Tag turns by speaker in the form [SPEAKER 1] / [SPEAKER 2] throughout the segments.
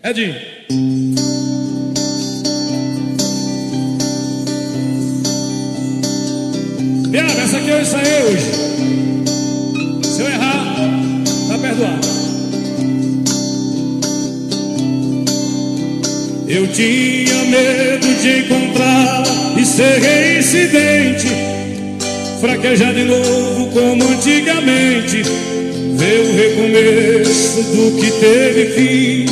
[SPEAKER 1] Edinho. Viado, essa aqui eu ensaiei hoje. Se eu errar, tá perdoado. Eu tinha medo de encontrar e ser reincidente, fraquejar de novo como antigamente, ver o recomeço do que teve fim.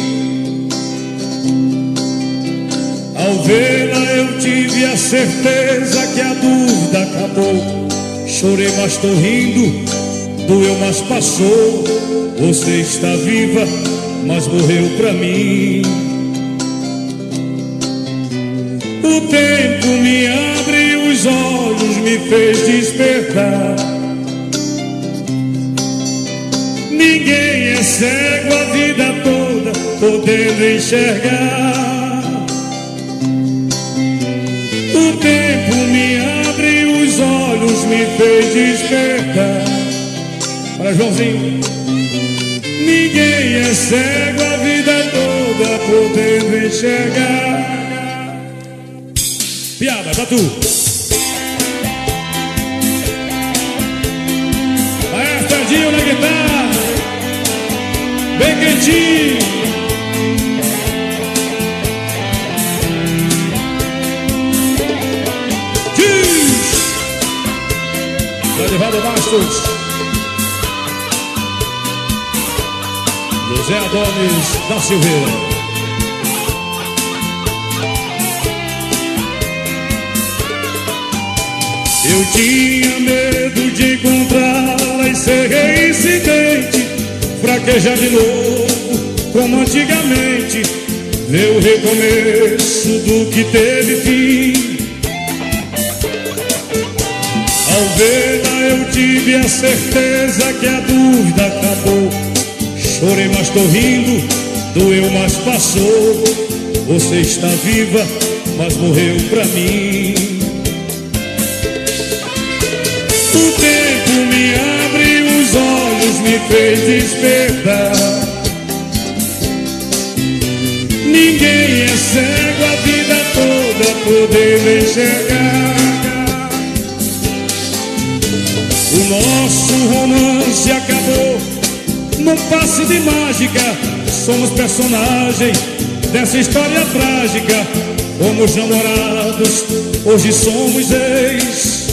[SPEAKER 1] Ao vê-la eu tive a certeza que a dúvida acabou. Chorei, mas tô rindo, doeu, mas passou. Você está viva, mas morreu pra mim. O tempo me abre os olhos, me fez despertar. Ninguém é cego a vida toda, podendo enxergar. O tempo me abre os olhos, me fez despertar. Para Joãozinho. Ninguém é cego a vida toda, podendo enxergar. Piada, pra tu. Maestro Edinho na guitarra, bem quentinho. Adivado Bastos, José Adonis da Silveira. Eu tinha medo de encontrá-la e ser reincidente, fraquejar de novo como antigamente, ver o recomeço do que teve fim. Ao vê-la eu tive a certeza que a dúvida acabou. Chorei, mas tô rindo, doeu, mas passou. Você está viva, mas morreu pra mim. O tempo me abre os olhos, me fez despertar. Ninguém é cego a vida toda, podendo enxergar. O nosso romance acabou num passe de mágica. Somos personagem dessa história trágica. Fomos namorados, hoje somos ex.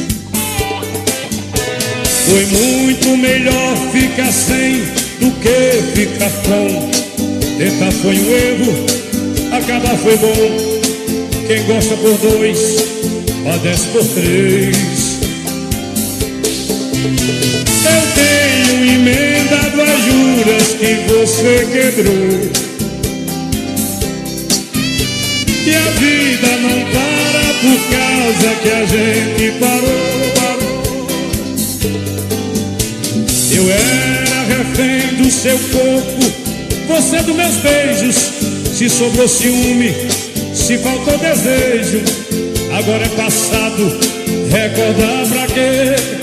[SPEAKER 1] Foi muito melhor ficar sem do que ficar com. Tentar foi um erro, acabar foi bom. Quem gosta por dois, padece por três. Eu tenho emendado as juras que você quebrou, e a vida não para por causa que a gente parou. Eu era refém do seu corpo, você dos meus beijos. Se sobrou ciúme, se faltou desejo, agora é passado, recordar pra quê?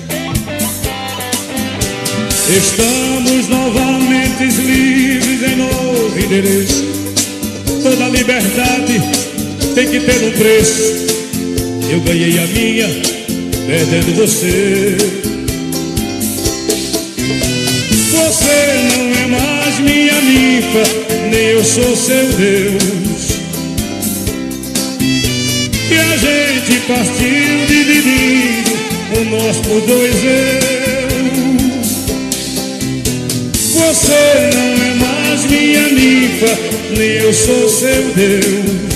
[SPEAKER 1] Estamos novamente livres em novo endereço. Toda liberdade tem que ter um preço. Eu ganhei a minha, perdendo você. Você não é mais minha ninfa, nem eu sou seu Deus. E a gente partiu dividindo o nosso por dois eu. Você não é mais minha ninfa, nem eu sou seu Deus.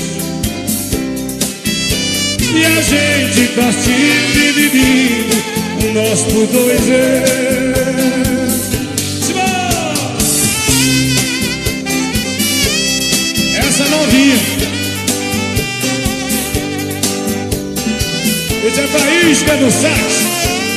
[SPEAKER 1] E a gente partiu dividindo o nosso por dois eu. Essa novinha, esse é Faísca do Sax.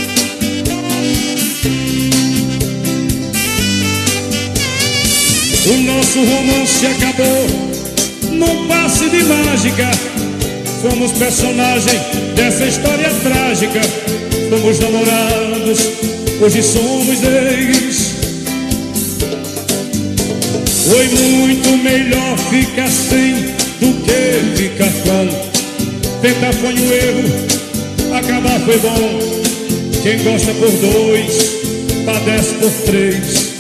[SPEAKER 1] O nosso romance acabou num passe de mágica. Fomos personagem dessa história trágica. Fomos namorados, hoje somos ex. Foi muito melhor ficar sem do que ficar com. Tentar foi um erro, acabar foi bom. Quem gosta por dois, padece por três.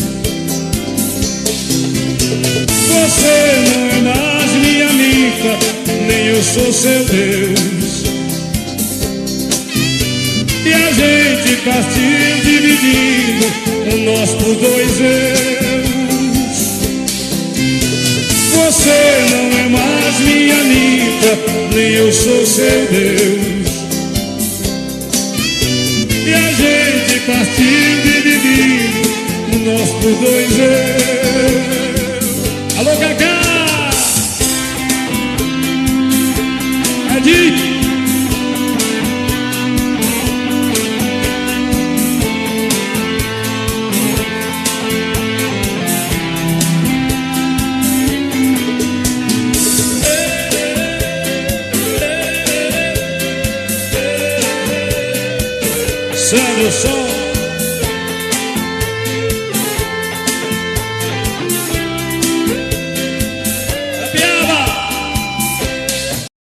[SPEAKER 1] Você não é mais minha amiga, nem eu sou seu Deus. E a gente partiu dividindo o nosso por dois eus. Você não é mais minha amiga, nem eu sou seu Deus. E a gente partiu dividindo o nosso por dois eus. Alô, Cacá! Adi! Sandro Som.